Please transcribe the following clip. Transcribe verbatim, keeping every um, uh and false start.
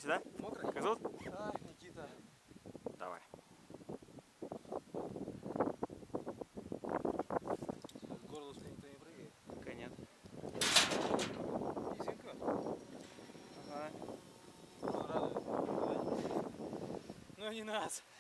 да? Мокрый? Как зовут? Да, Никита. Давай. Горло, что никто не прыгает. Пока нет. Изинка? Ага. Ну, радует. Ну, не нас.